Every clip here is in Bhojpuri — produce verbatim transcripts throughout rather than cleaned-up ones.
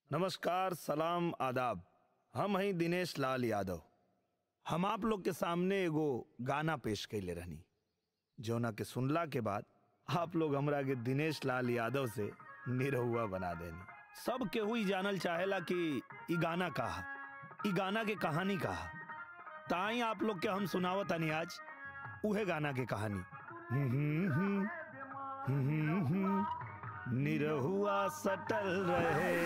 नमस्कार, सलाम, आदाब। हम हैं दिनेश लाल यादव। हम आप लोग के सामने एगो गाना पेश कैले रहनी, जौना के सुनला के बाद आप लोग हमरा के दिनेश लाल यादव से निरहुआ बना देनी। सब केहू ई जानल चाहेला कि ई गाना कहा, ई गाना के कहानी कहा। ताई आप लोग के हम सुनावत आनी आज उहे गाना के कहानी। निरहुआ सटल रहे।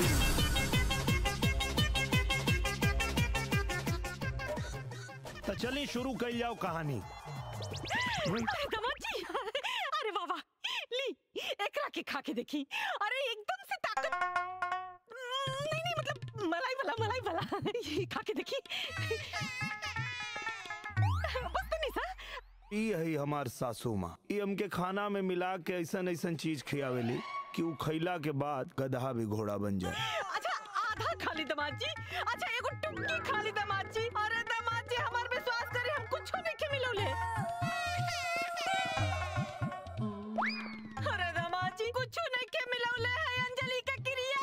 तो चलिए शुरू कर जाओ कहानी। दमाजी, अरे वाह वाह, ली एकरा के खा के देखी। अरे एकदम से ताकत नहीं नहीं मतलब मलाई वाला मलाई वाला ये खा के देखी। बस तो नहीं सा ई है हमार सासू माँ। ई हमके खाना में मिला के ऐसन ऐसन चीज खियावेली कि उ खैला के बाद गधा भी घोड़ा बन जाए। अच्छा आधा खा ली दमाजी। अच्छा एगो टुक्की खा ली दमाजी। अरे दमाजी हमार विश्वास करे, हम कुछ नहीं के मिलोले। अरे दमाजी कुछ नहीं के मिलोले है अंजलि का क्रिया।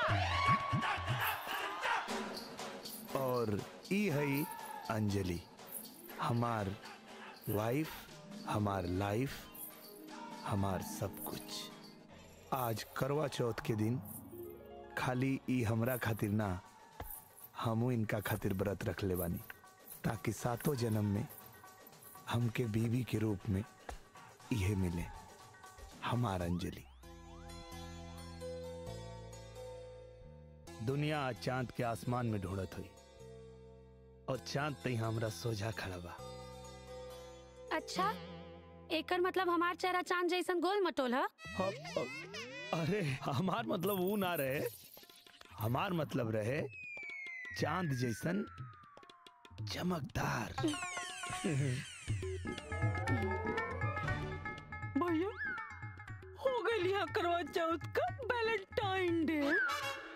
और ई है अंजलि, हमार वाइफ, हमार लाइफ, हमार सब कुछ। आज करवा चौथ के दिन खाली ई हमरा खातिर ना, हमू इनका खातिर व्रत रख ले बानी, ताकि सातों जन्म में हमके बीवी के रूप में इहे मिले, हमार अंजलि। दुनिया आज चांद के आसमान में ढूंढत हुई और चांद तई हमरा सोझा खड़ा बा। अच्छा, एकर मतलब हमार चेहरा चांद जैसन गोल मटोल है? अरे हमार मतलब वो ना रहे, हमार मतलब रहे चांद जैसन चमकदार। भैया हो गई यहाँ करवा चौथ का वैलेंटाइन डे।